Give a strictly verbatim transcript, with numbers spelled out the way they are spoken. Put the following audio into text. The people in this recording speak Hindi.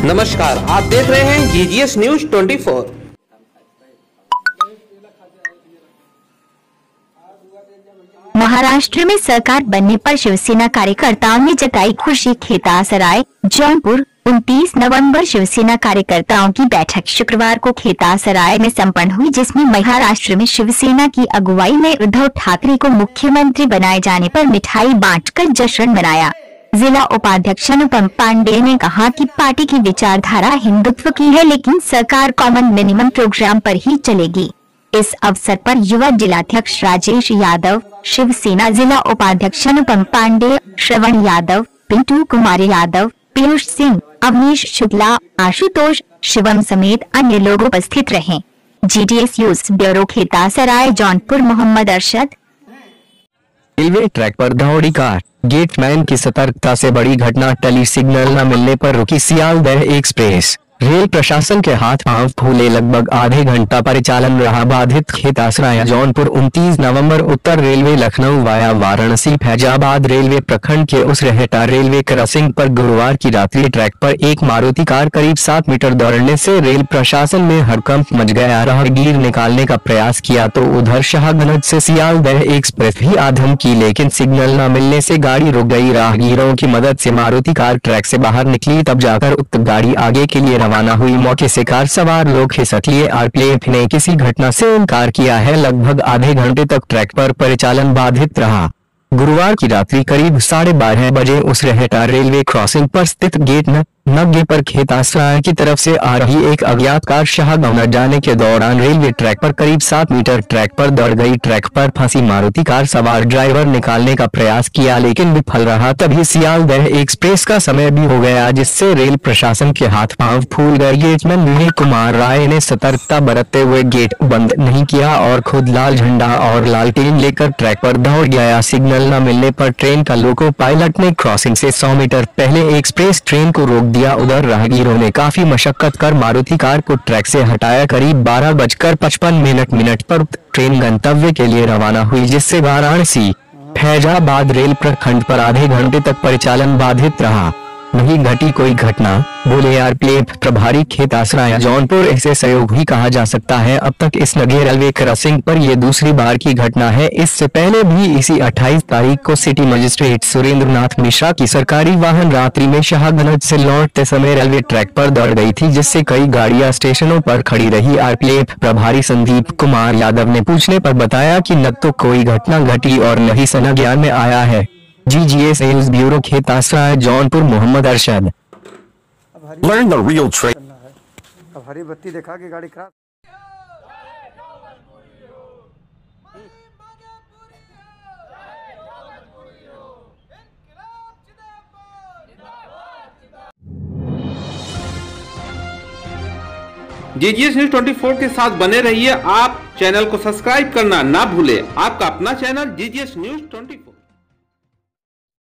नमस्कार, आप देख रहे हैं जीजीएस न्यूज चौबीस। महाराष्ट्र में सरकार बनने पर शिवसेना कार्यकर्ताओं ने जताई खुशी। खेतासराय जौनपुर उनतीस नवंबर शिवसेना कार्यकर्ताओं की बैठक शुक्रवार को खेतासराय में संपन्न हुई, जिसमें महाराष्ट्र में शिवसेना की अगुवाई में उद्धव ठाकरे को मुख्यमंत्री बनाए जाने पर मिठाई बांटकर जश्न मनाया। जिला उपाध्यक्ष अनुपम पांडे ने कहा कि पार्टी की विचारधारा हिंदुत्व की है, लेकिन सरकार कॉमन मिनिमम प्रोग्राम पर ही चलेगी। इस अवसर पर युवा जिलाध्यक्ष राजेश यादव, शिवसेना जिला उपाध्यक्ष अनुपम पांडे, श्रवण यादव, पिंटू कुमार यादव, पीयूष सिंह, अवनीश शुक्ला, आशुतोष, शिवम समेत अन्य लोग उपस्थित रहे। GTS news bureau Khetasarai Jaunpur. Mohammad Arshad. Railway track पर दौड़ी कार, गेटमैन की सतर्कता से बड़ी घटना टली। सिग्नल न मिलने पर रुकी सियालदह एक्सप्रेस। रेल प्रशासन के हाथ पांव फूले, लगभग आधे घंटा परिचालन रहा बाधित। खेतासराय जौनपुर उनतीस नवंबर उत्तर railway Lucknow via Varanasi Faizabad railway प्रखंड के उस रहटा रेलवे क्रॉसिंग पर गुरुवार की रात्रि ट्रैक पर एक मारुति कार करीब सात मीटर दौड़ने से रेल प्रशासन में हड़कंप मच गया। राहगीर निकालने का प्रयास किया तो उधर शाहगंज से सियालदह एक्सप्रेस भी आधम की, लेकिन सिग्नल न मिलने से गाड़ी रुक गई। राहगीरों की मदद से मारुति कार ट्रैक से बाहर निकली, तब जाकर उक्त गाड़ी आगे के लिए रवाना हुई। मौके से कार सवार लोग खिसक लिए। आरपीएफ ने किसी घटना से इनकार किया है। लगभग आधे घंटे तक ट्रैक पर परिचालन बाधित रहा। गुरुवार की रात्रि करीब साढ़े बारह बजे उस रहटा रेलवे क्रॉसिंग पर स्थित गेट न नब्बे पर खेतासराय की तरफ से आ रही एक अज्ञात कार शाहगंज जाने के दौरान रेलवे ट्रैक पर करीब सात मीटर ट्रैक पर दौड़ गई। ट्रैक पर फंसी मारुति कार सवार ड्राइवर निकालने का प्रयास किया, लेकिन विफल रहा। तभी सियालदह एक्सप्रेस का समय भी हो गया, जिससे रेल प्रशासन के हाथ पांव फूल गए। गेटमैन विनय कुमार राय ने सतर्कता बरतते हुए गेट बंद नहीं किया और खुद लाल झंडा और लालटेन लेकर ट्रैक पर दौड़ गया। सिग्नल न मिलने पर ट्रेन का लोको पायलट ने क्रॉसिंग से सौ मीटर पहले एक्सप्रेस ट्रेन को रोक दिया। उधर राहगीरों ने काफी मशक्कत कर मारुति कार को ट्रैक से हटाया। करीब बारह बजकर पचपन मिनट मिनट पर ट्रेन गंतव्य के लिए रवाना हुई, जिससे वाराणसी फैजाबाद रेल प्रखंड पर आधे घंटे तक परिचालन बाधित रहा। नहीं घटी कोई घटना, बोले आरपीएफ प्रभारी खेतासराय जौनपुर। इसे सहयोग ही कहा जा सकता है। अब तक इस नगे रेलवे क्रॉसिंग पर यह दूसरी बार की घटना है। इससे पहले भी इसी अट्ठाईस तारीख को सिटी मजिस्ट्रेट सुरेंद्र नाथ मिश्रा की सरकारी वाहन रात्रि में शाहगंज से लौटते समय रेलवे ट्रैक पर दौड़ गई थी, जिससे कई गाड़ियां स्टेशनों पर खड़ी रही। आरपीएफ प्रभारी संदीप कुमार यादव ने पूछने पर बताया कि न तो कोई घटना घटी और न ही संज्ञान में आया है। GGS news bureau Khetasarai Jaunpur. Mohammad Arshad. Learn the real trade. अब हरी बत्ती देखा कि गाड़ी खराब। जीजीएस न्यूज चौबीस के साथ बने रहिए। आप चैनल को सब्सक्राइब करना ना भूले। आपका अपना चैनल जीजीएस न्यूज चौबीस।